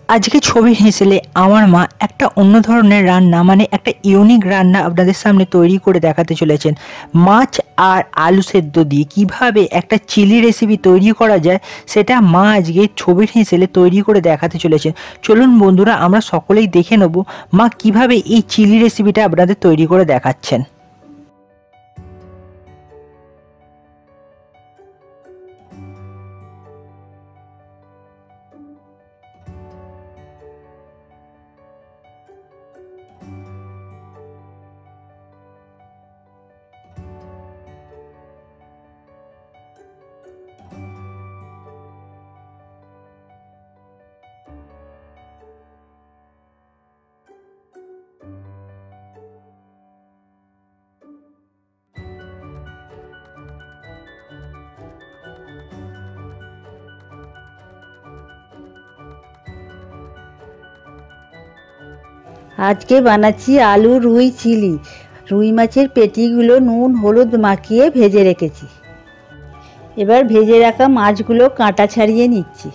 আজকে ছবি হেসেলে আমার মা একটা অন্য ধরনের রান্না মানে একটা ইউনিক রান্না আপনাদের সামনে তৈরি করে দেখাতে চলেছেন। মাছ আর আলু সেদ্ধ দিয়ে কিভাবে একটা চিলি রেসিপি তৈরি করা যায় সেটা মা আজকে ছবির হেসেলে তৈরি করে দেখাতে চলেছেন। চলুন বন্ধুরা আমরা সকলেই দেখে নেব মা কিভাবে এই চিলি রেসিপিটা আপনাদের তৈরি করে দেখাচ্ছেন। আজকে বানাচ্ছি আলু রুই চিলি। রুই মাছের পেটিগুলো নুন হলুদ মাখিয়ে ভেজে রেখেছি। এবার ভেজে রাখা মাছগুলো কাঁটা ছাড়িয়ে নিচ্ছি।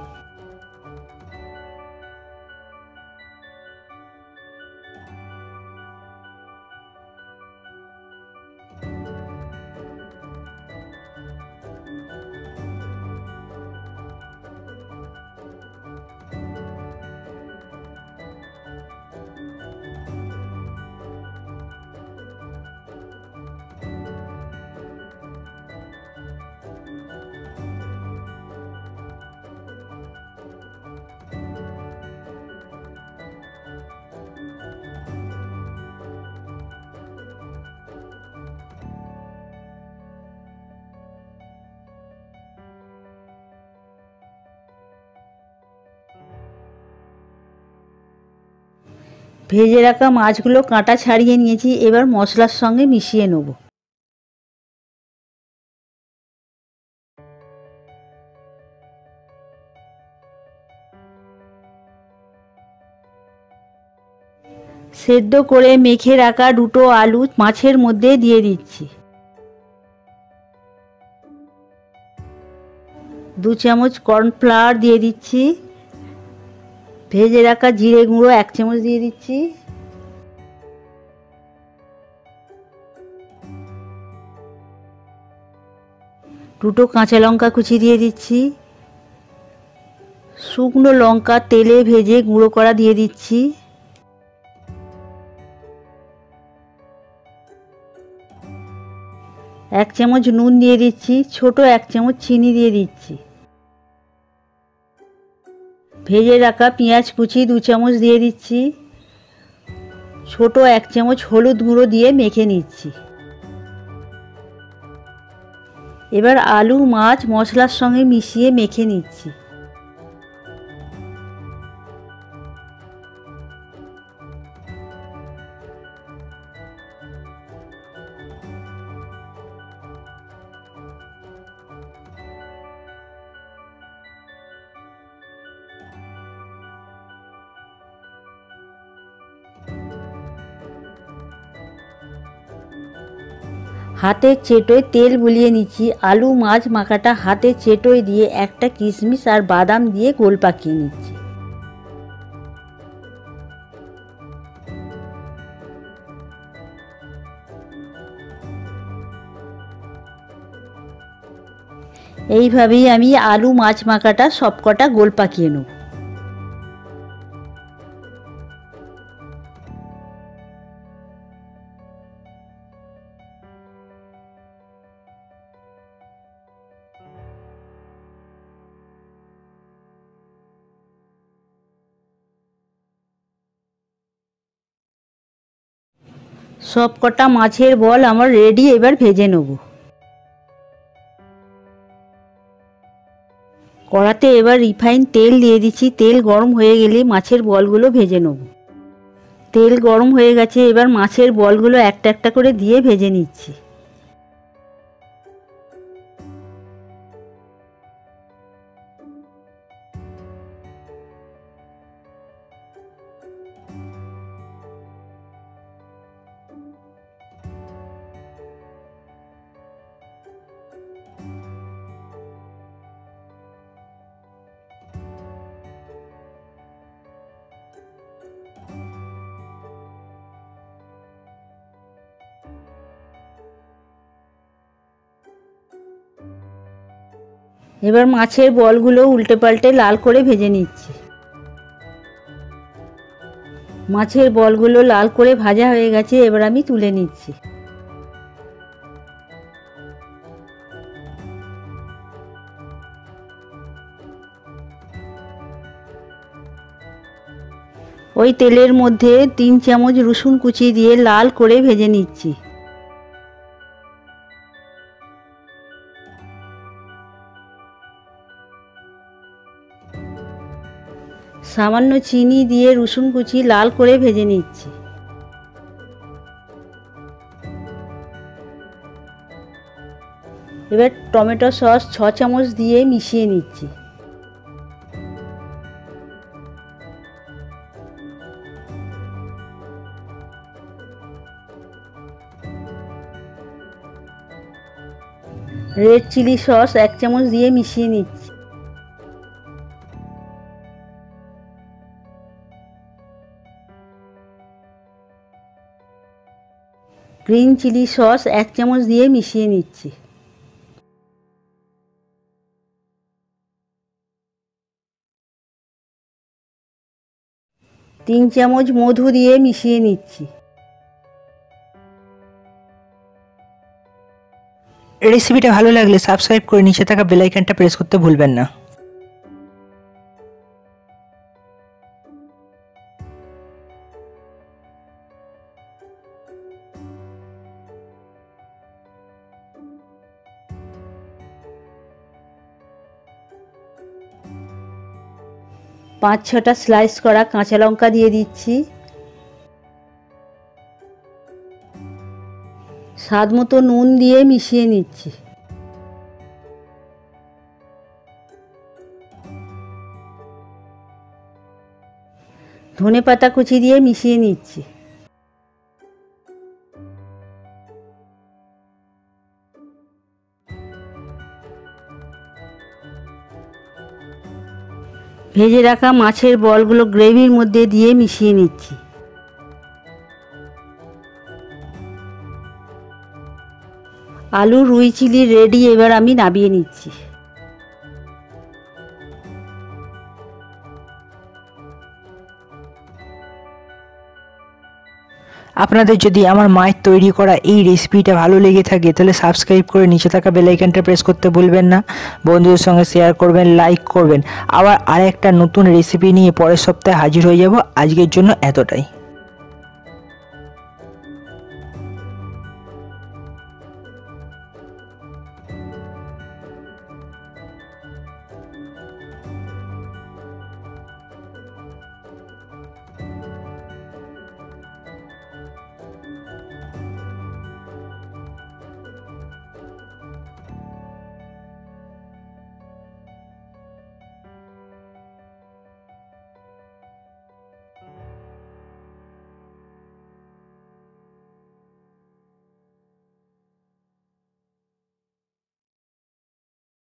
ভেজে রাখা মাছগুলো কাঁটা ছাড়িয়ে নিয়েছি। এবার মশলার সঙ্গে মিশিয়ে নেব। সেদ্ধ করে মেখে রাখা দুটো আলু মাছের মধ্যে দিয়ে দিচ্ছি। 2 চামচ কর্নফ্লাওয়ার দিয়ে দিচ্ছি। ভেজে রাখা জিরে গুঁড়ো 1 চামচ দিয়ে দিচ্ছি। দুটো কাঁচা লঙ্কা কুচি দিয়ে দিচ্ছি। শুকনো লঙ্কা তেলে ভেজে গুঁড়ো করা দিয়ে দিচ্ছি। এক চামচ নুন দিয়ে দিচ্ছি। ছোট 1 চামচ চিনি দিয়ে দিচ্ছি। ভেজে রাখা পেঁয়াজ কুচি 2 চামচ দিয়ে দিচ্ছি। ছোট 1 চামচ হলুদ গুঁড়ো দিয়ে মেখে নিচ্ছি। এবার আলু মাছ মশলার সঙ্গে মিশিয়ে মেখে নিচ্ছি। হাতের চেটোয় তেল বুলিয়ে নিচ্ছি। আলু মাছ মাখাটা হাতের চেটোয় দিয়ে একটা কিশমিশ আর বাদাম দিয়ে গোল পাকিয়ে নিচ্ছি। এইভাবেই আমি আলু মাছ মাখাটা সবকটা গোল পাকিয়ে নেব। সবকটা মাছের বল আমার রেডি। এবার ভেজে নেব। কড়াতে এবার রিফাইন তেল দিয়ে দিচ্ছি। তেল গরম হয়ে গেলে মাছের বলগুলো ভেজে নেব। তেল গরম হয়ে গেছে। এবার মাছের বলগুলো একটা একটা করে দিয়ে ভেজে নিচ্ছি। এবার মাছের বলগুলো উল্টে পাল্টে লাল করে ভেজে নিচ্ছি। মাছের বলগুলো লাল করে ভাজা হয়ে গেছে, এবার আমি তুলে নিচ্ছি। ওই তেলের মধ্যে 3 চামচ রসুন কুচি দিয়ে লাল করে ভেজে নিচ্ছি। সামান্য চিনি দিয়ে রসুন কুচি লাল করে ভেজে নিচ্ছি। এবার টমেটো সস 6 চামচ দিয়ে মিশিয়ে নিচ্ছি। রেড চিলি সস 1 চামচ দিয়ে মিশিয়ে নিচ্ছি। গ্রিন চিলি সস 1 চামচ দিয়ে মিশিয়ে নিচ্ছি। তিন চামচ মধু দিয়ে মিশিয়ে নিচ্ছি। রেসিপিটা ভালো লাগলে সাবস্ক্রাইব করে নিচে থাকা বেল আইকনটা প্রেস করতে ভুলবেন না। পাঁচ ছটা স্লাইস করা কাঁচা লঙ্কা দিয়ে দিচ্ছি। স্বাদ মতো নুন দিয়ে মিশিয়ে নিচ্ছি। ধনেপাতা কুচি দিয়ে মিশিয়ে নিচ্ছি। ভেজে রাখা মাছের বলগুলো গ্রেভির মধ্যে দিয়ে মিশিয়ে নিচ্ছি। আলু রুই চিলি রেডি, এবার আমি নামিয়ে নিচ্ছি। আপনাদের যদি আমার মায়ের তৈরি করা এই রেসিপিটা ভালো লেগে থাকে তাহলে সাবস্ক্রাইব করে নিচে থাকা বেল আইকনটা প্রেস করতে ভুলবেন না। বন্ধুদের সঙ্গে শেয়ার করবেন, লাইক করবেন। আবার আরেকটা নতুন রেসিপি নিয়ে পরের সপ্তাহে হাজির হয়ে যাব। আজকের জন্য এতটাই।